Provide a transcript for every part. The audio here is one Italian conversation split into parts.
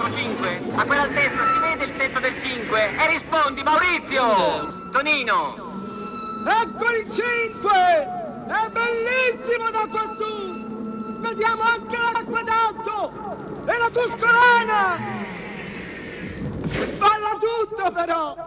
5. A quell'altezza si vede il tetto del 5. E rispondi, Maurizio! Tonino! Ecco il 5! È bellissimo da quassù! Vediamo anche l'acquedatto! E la Tuscolana! Balla tutto però!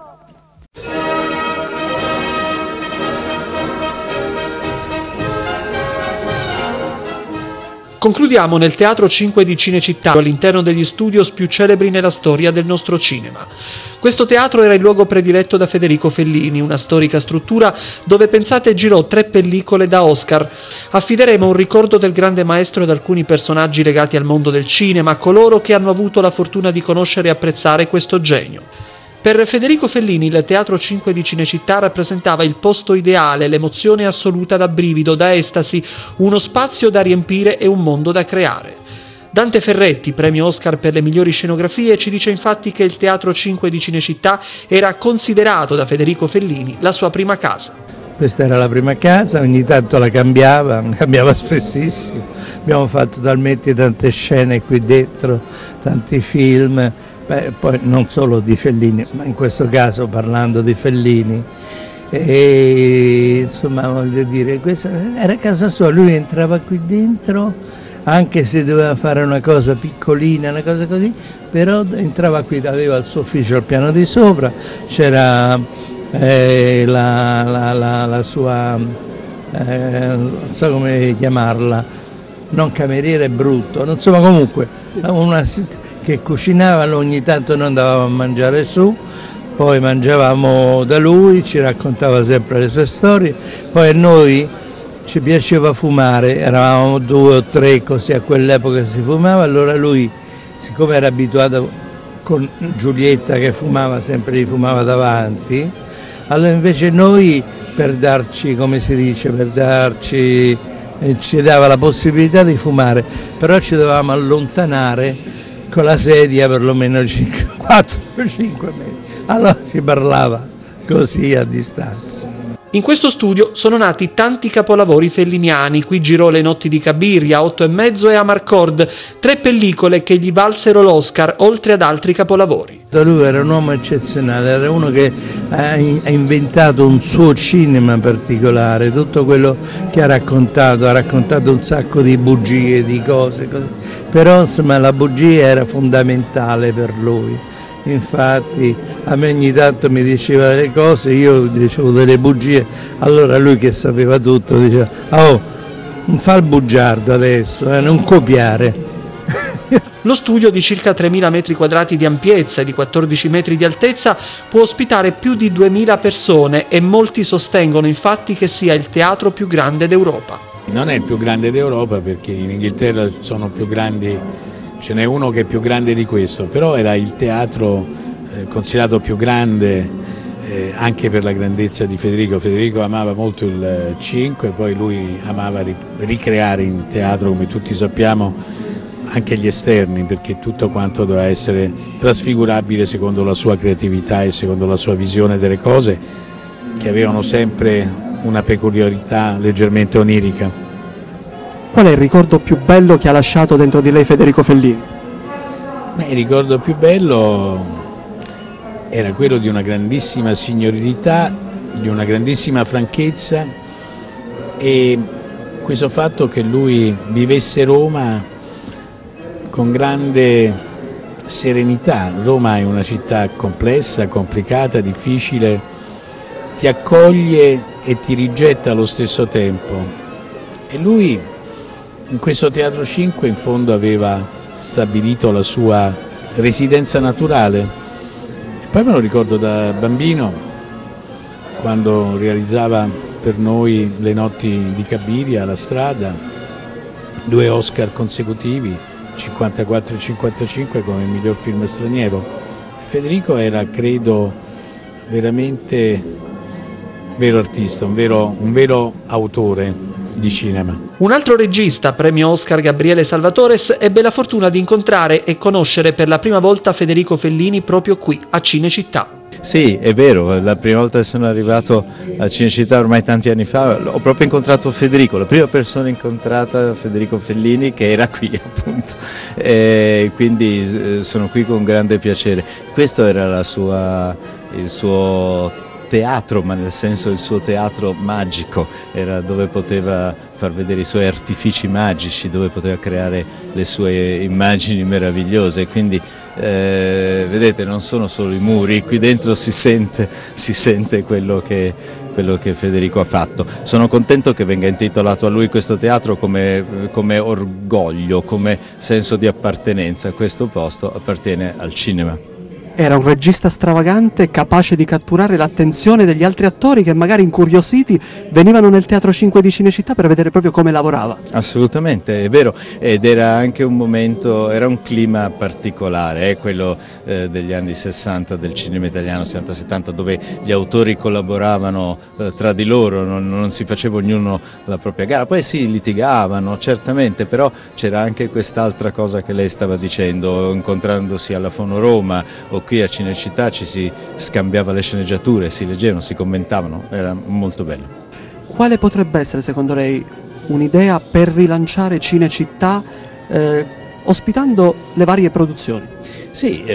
Concludiamo nel Teatro 5 di Cinecittà, all'interno degli studios più celebri nella storia del nostro cinema. Questo teatro era il luogo prediletto da Federico Fellini, una storica struttura dove, pensate, girò 3 pellicole da Oscar. Affideremo un ricordo del grande maestro ad alcuni personaggi legati al mondo del cinema, a coloro che hanno avuto la fortuna di conoscere e apprezzare questo genio. Per Federico Fellini il Teatro 5 di Cinecittà rappresentava il posto ideale, l'emozione assoluta da brivido, da estasi, uno spazio da riempire e un mondo da creare. Dante Ferretti, premio Oscar per le migliori scenografie, ci dice infatti che il Teatro 5 di Cinecittà era considerato da Federico Fellini la sua prima casa. Questa era la prima casa, ogni tanto la cambiava spessissimo. Abbiamo fatto talmente tante scene qui dentro, tanti film. Poi non solo di Fellini, ma in questo caso parlando di Fellini, e insomma voglio dire, questa era casa sua, lui entrava qui dentro, anche se doveva fare una cosa piccolina, una cosa così, però entrava qui, aveva il suo ufficio al piano di sopra, c'era la sua, non so come chiamarla, non cameriera è brutto, insomma comunque un assistente che cucinavano, ogni tanto noi andavamo a mangiare su, poi mangiavamo da lui, ci raccontava sempre le sue storie, poi a noi ci piaceva fumare, eravamo 2 o 3 così, a quell'epoca si fumava, allora lui, siccome era abituato con Giulietta che fumava, sempre gli fumava davanti, allora invece noi per darci, come si dice, ci dava la possibilità di fumare, però ci dovevamo allontanare con la sedia perlomeno 4-5 metri, allora si parlava così a distanza. In questo studio sono nati tanti capolavori felliniani, qui girò Le notti di Cabiria, 8 e mezzo e Amarcord, 3 pellicole che gli valsero l'Oscar, oltre ad altri capolavori. Lui era un uomo eccezionale, era uno che ha inventato un suo cinema particolare, tutto quello che ha raccontato un sacco di bugie, di cose, però insomma la bugia era fondamentale per lui. Infatti a me ogni tanto mi diceva delle cose, io dicevo delle bugie, allora lui che sapeva tutto diceva: oh, non fa il bugiardo adesso, non copiare. Lo studio, di circa 3.000 metri quadrati di ampiezza e di 14 metri di altezza, può ospitare più di 2.000 persone e molti sostengono infatti che sia il teatro più grande d'Europa. Non è il più grande d'Europa perché in Inghilterra sono più grandi, ce n'è uno che è più grande di questo, però era il teatro considerato più grande anche per la grandezza di Federico. Federico amava molto il 5, poi lui amava ricreare in teatro, come tutti sappiamo, anche gli esterni, perché tutto quanto doveva essere trasfigurabile secondo la sua creatività e secondo la sua visione delle cose, che avevano sempre una peculiarità leggermente onirica. Qual è il ricordo più bello che ha lasciato dentro di lei Federico Fellini? Il ricordo più bello era quello di una grandissima signorilità, di una grandissima franchezza, e questo fatto che lui vivesse Roma con grande serenità. Roma è una città complessa, complicata, difficile, ti accoglie e ti rigetta allo stesso tempo, e lui in questo Teatro 5 in fondo aveva stabilito la sua residenza naturale. Poi me lo ricordo da bambino, quando realizzava per noi Le notti di Cabiria, La strada, 2 Oscar consecutivi, 54 e 55 come miglior film straniero. Federico era, credo, veramente un vero artista, un vero autore di cinema. Un altro regista, premio Oscar Gabriele Salvatores, ebbe la fortuna di incontrare e conoscere per la prima volta Federico Fellini proprio qui, a Cinecittà. Sì, è vero, la prima volta che sono arrivato a Cinecittà ormai tanti anni fa ho proprio incontrato Federico, la prima persona incontrata, Federico Fellini, che era qui appunto, e quindi sono qui con grande piacere. Questo era il suo teatro, ma nel senso il suo teatro magico, era dove poteva far vedere i suoi artifici magici, dove poteva creare le sue immagini meravigliose, quindi vedete, non sono solo i muri, qui dentro si sente quello che Federico ha fatto. Sono contento che venga intitolato a lui questo teatro come orgoglio, come senso di appartenenza. Questo posto appartiene al cinema. Era un regista stravagante, capace di catturare l'attenzione degli altri attori che magari incuriositi venivano nel Teatro 5 di Cinecittà per vedere proprio come lavorava. Assolutamente, è vero, ed era anche un momento, era un clima particolare, quello degli anni 60 del cinema italiano, 60-70, dove gli autori collaboravano tra di loro, non si faceva ognuno la propria gara, poi sì, litigavano certamente, però c'era anche quest'altra cosa che lei stava dicendo, incontrandosi alla Fono Roma o qui a Cinecittà ci si scambiava le sceneggiature, si leggevano, si commentavano, era molto bello. Quale potrebbe essere secondo lei un'idea per rilanciare Cinecittà ospitando le varie produzioni? Sì,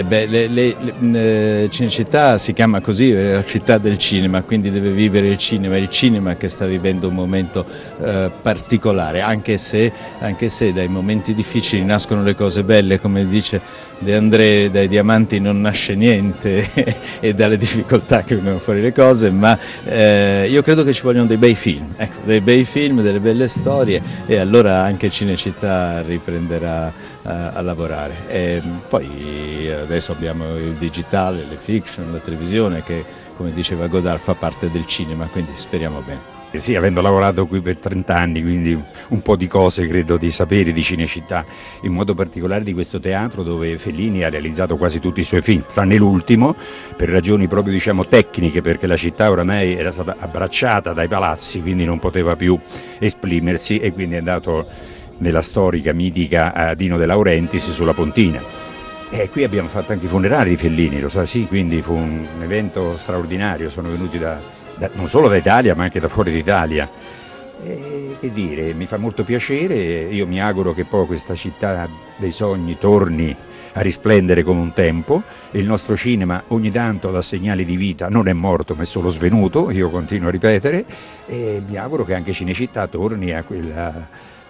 Cinecittà si chiama così, è la città del cinema, quindi deve vivere il cinema che sta vivendo un momento particolare, anche se dai momenti difficili nascono le cose belle, come dice De André, dai diamanti non nasce niente e dalle difficoltà che vengono fuori le cose, ma io credo che ci vogliono dei bei film, dei bei film, delle belle storie, e allora anche Cinecittà riprenderà a lavorare. E poi adesso abbiamo il digitale, le fiction, la televisione che, come diceva Godard, fa parte del cinema, quindi speriamo bene. Sì, avendo lavorato qui per 30 anni, quindi un po' di cose credo di sapere di Cinecittà, in modo particolare di questo teatro dove Fellini ha realizzato quasi tutti i suoi film, tranne l'ultimo, per ragioni proprio diciamo tecniche, perché la città oramai era stata abbracciata dai palazzi, quindi non poteva più esprimersi, e quindi è andato nella storica mitica Dino De Laurentiis sulla Pontina. E qui abbiamo fatto anche i funerali di Fellini, lo sa, sì, quindi fu un evento straordinario, sono venuti non solo d'Italia ma anche da fuori d'Italia. Che dire, mi fa molto piacere, io mi auguro che poi questa città dei sogni torni a risplendere come un tempo, e il nostro cinema ogni tanto dà segnali di vita, non è morto ma è solo svenuto, io continuo a ripetere, e mi auguro che anche Cinecittà torni a quel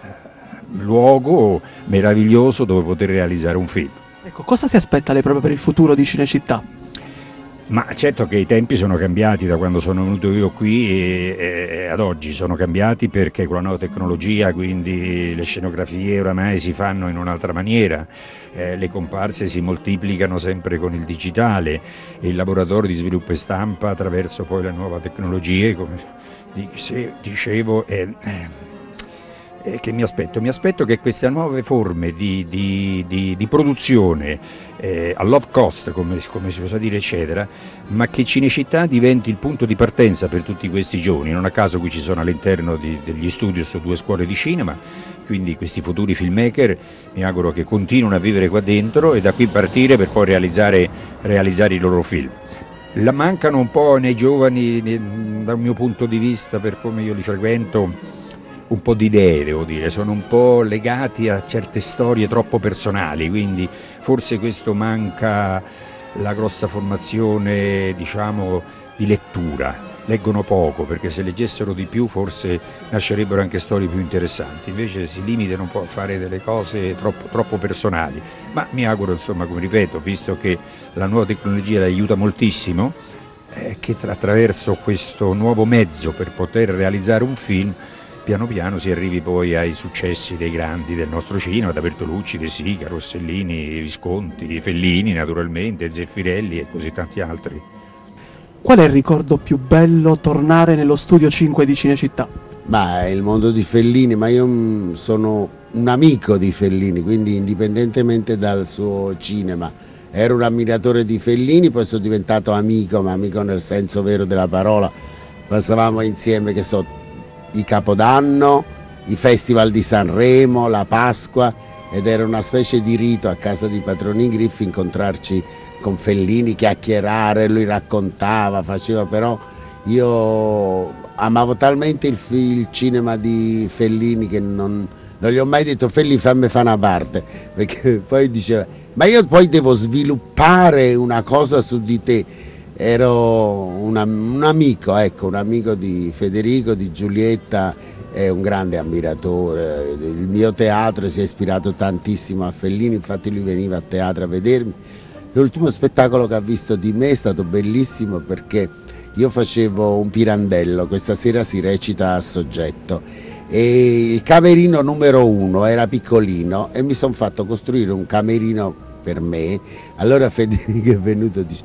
luogo meraviglioso dove poter realizzare un film. Ecco, cosa si aspetta lei proprio per il futuro di Cinecittà? Ma certo che i tempi sono cambiati da quando sono venuto io qui e ad oggi sono cambiati, perché con la nuova tecnologia, quindi le scenografie oramai si fanno in un'altra maniera, le comparse si moltiplicano sempre con il digitale, e il laboratorio di sviluppo e stampa attraverso poi le nuove tecnologie, come dicevo, che mi aspetto che queste nuove forme di produzione a low cost, come si usa dire, eccetera, ma che Cinecittà diventi il punto di partenza per tutti questi giovani. Non a caso qui ci sono all'interno degli studios 2 scuole di cinema, quindi questi futuri filmmaker mi auguro che continuino a vivere qua dentro e da qui partire per poi realizzare i loro film. La mancano un po' nei giovani, dal mio punto di vista, per come io li frequento, un po' di idee, devo dire, sono un po' legati a certe storie troppo personali, quindi forse questo manca la grossa formazione, diciamo, di lettura. Leggono poco, perché se leggessero di più forse nascerebbero anche storie più interessanti, invece si limitano un po' a fare delle cose troppo personali, ma mi auguro, insomma, come ripeto, visto che la nuova tecnologia aiuta moltissimo, che attraverso questo nuovo mezzo per poter realizzare un film piano piano si arrivi poi ai successi dei grandi del nostro cinema, da Bertolucci, De Sica, Rossellini, Visconti, Fellini naturalmente, Zeffirelli e così tanti altri. Qual è il ricordo più bello tornare nello studio 5 di Cinecittà? Il mondo di Fellini, ma io sono un amico di Fellini, quindi indipendentemente dal suo cinema. Ero un ammiratore di Fellini, poi sono diventato amico, ma amico nel senso vero della parola. Passavamo insieme, i Capodanno, i festival di Sanremo, la Pasqua, ed era una specie di rito a casa di Patroni Griffi incontrarci con Fellini, chiacchierare, lui raccontava, faceva, però io amavo talmente il cinema di Fellini che non gli ho mai detto Fellini fammi fare una parte, perché poi diceva ma io poi devo sviluppare una cosa su di te. Ero un amico, ecco, un amico di Federico, di Giulietta, è un grande ammiratore. Il mio teatro si è ispirato tantissimo a Fellini, infatti lui veniva a teatro a vedermi. L'ultimo spettacolo che ha visto di me è stato bellissimo perché io facevo un Pirandello, questa sera si recita a Soggetto e il camerino numero 1 era piccolino e mi sono fatto costruire un camerino per me. Allora Federico è venuto e dice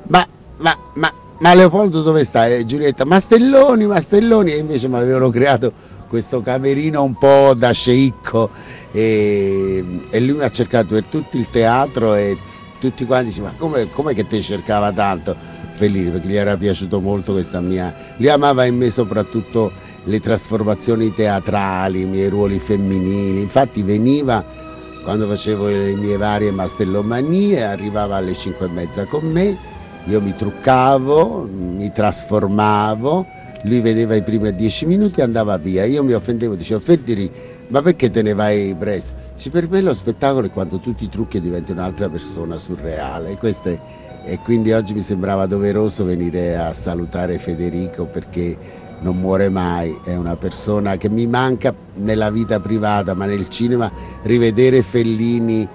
ma Leopoldo dove sta? E Giulietta ma Stelloni, e invece mi avevano creato questo camerino un po' da sceicco e lui mi ha cercato per tutto il teatro e tutti quanti dicevano ma com'è che ti cercava tanto Fellini, perché gli era piaciuto molto questa mia, lui amava in me soprattutto le trasformazioni teatrali, i miei ruoli femminili, infatti veniva quando facevo le mie varie mastellomanie, arrivava alle 5:30 con me, io mi truccavo, mi trasformavo, lui vedeva i primi 10 minuti e andava via, io mi offendevo, dicevo Federico ma perché te ne vai presto? Dice, per me lo spettacolo è quando tu ti trucchi e diventi un'altra persona surreale, e quindi oggi mi sembrava doveroso venire a salutare Federico perché non muore mai, è una persona che mi manca nella vita privata, ma nel cinema rivedere Fellini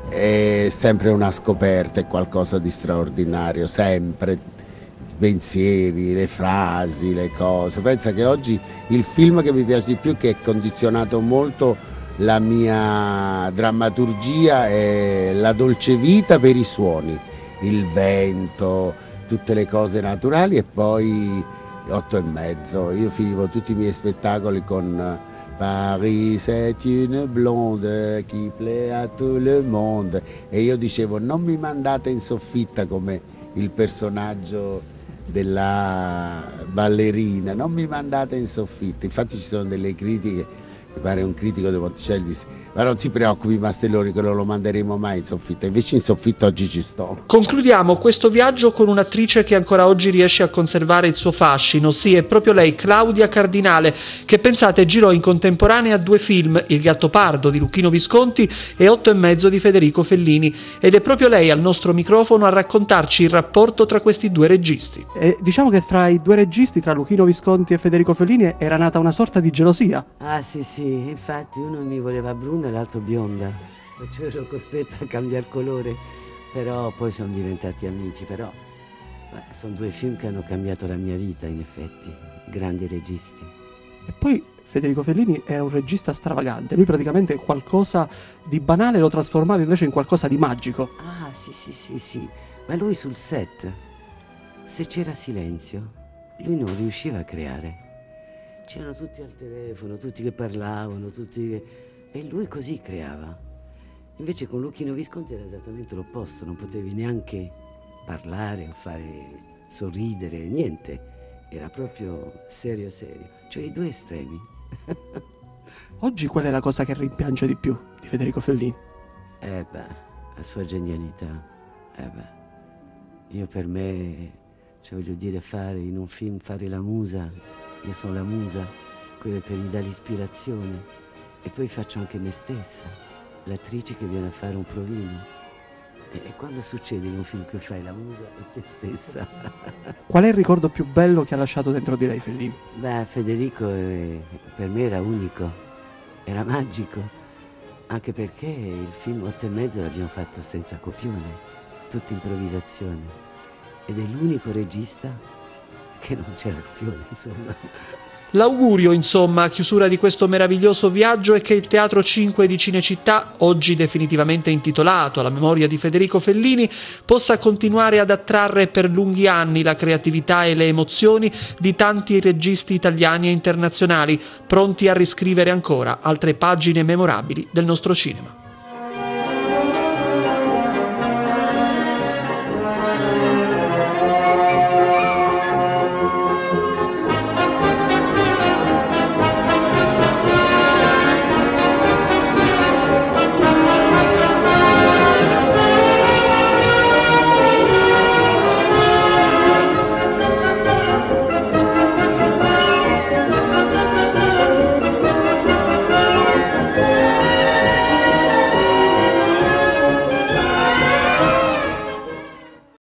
è sempre una scoperta, è qualcosa di straordinario, sempre, i pensieri, le frasi, le cose. Pensa che oggi il film che mi piace di più, che è condizionato molto la mia drammaturgia, è La dolce vita per i suoni, il vento, tutte le cose naturali e poi 8:30. Io finivo tutti i miei spettacoli con Paris c'est une blonde qui plaît à tout le monde e io dicevo non mi mandate in soffitta come il personaggio della ballerina, non mi mandate in soffitta. Infatti ci sono delle critiche, mi pare un critico di Monticelli disse ma non ti preoccupi Mastelloni che non lo manderemo mai in soffitta, invece in soffitta oggi ci sto. Concludiamo questo viaggio con un'attrice che ancora oggi riesce a conservare il suo fascino, sì, è proprio lei, Claudia Cardinale, che pensate girò in contemporanea 2 film, Il Gattopardo di Luchino Visconti e 8:30 di Federico Fellini, ed è proprio lei al nostro microfono a raccontarci il rapporto tra questi 2 registi. Diciamo che tra i 2 registi, tra Luchino Visconti e Federico Fellini, era nata una sorta di gelosia. Ah sì, infatti uno mi voleva bruna e l'altro bionda, perciò ero costretta a cambiare colore, però poi sono diventati amici, però sono 2 film che hanno cambiato la mia vita in effetti, grandi registi. E poi Federico Fellini è un regista stravagante, lui praticamente qualcosa di banale lo trasformava invece in qualcosa di magico. Ah sì, ma lui sul set, se c'era silenzio, lui non riusciva a creare. C'erano tutti al telefono, tutti che parlavano, e lui così creava. Invece con Luchino Visconti era esattamente l'opposto, non potevi neanche parlare o fare sorridere, niente. Era proprio serio, cioè i 2 estremi. Oggi qual è la cosa che rimpiange di più di Federico Fellini? La sua genialità. Io per me, cioè voglio dire, fare in un film, fare la musa. Io sono la musa, quella che mi dà l'ispirazione e poi faccio anche me stessa, l'attrice che viene a fare un provino. E quando succede in un film che fai la musa è te stessa. Qual è il ricordo più bello che ha lasciato dentro di lei Fellini? Federico per me era unico, era magico, anche perché il film 8:30 l'abbiamo fatto senza copione, tutta improvvisazione, ed è l'unico regista che non c'era copione, insomma. L'augurio, insomma, a chiusura di questo meraviglioso viaggio è che il Teatro 5 di Cinecittà, oggi definitivamente intitolato alla memoria di Federico Fellini, possa continuare ad attrarre per lunghi anni la creatività e le emozioni di tanti registi italiani e internazionali, pronti a riscrivere ancora altre pagine memorabili del nostro cinema.